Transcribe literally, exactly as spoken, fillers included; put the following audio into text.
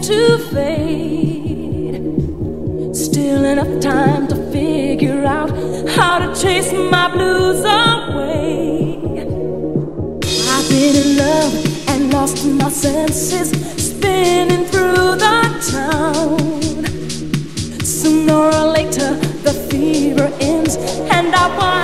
to fade. Still enough time to figure out how to chase my blues away. I've been in love and lost my senses, spinning through the town. Sooner or later the fever ends, and I want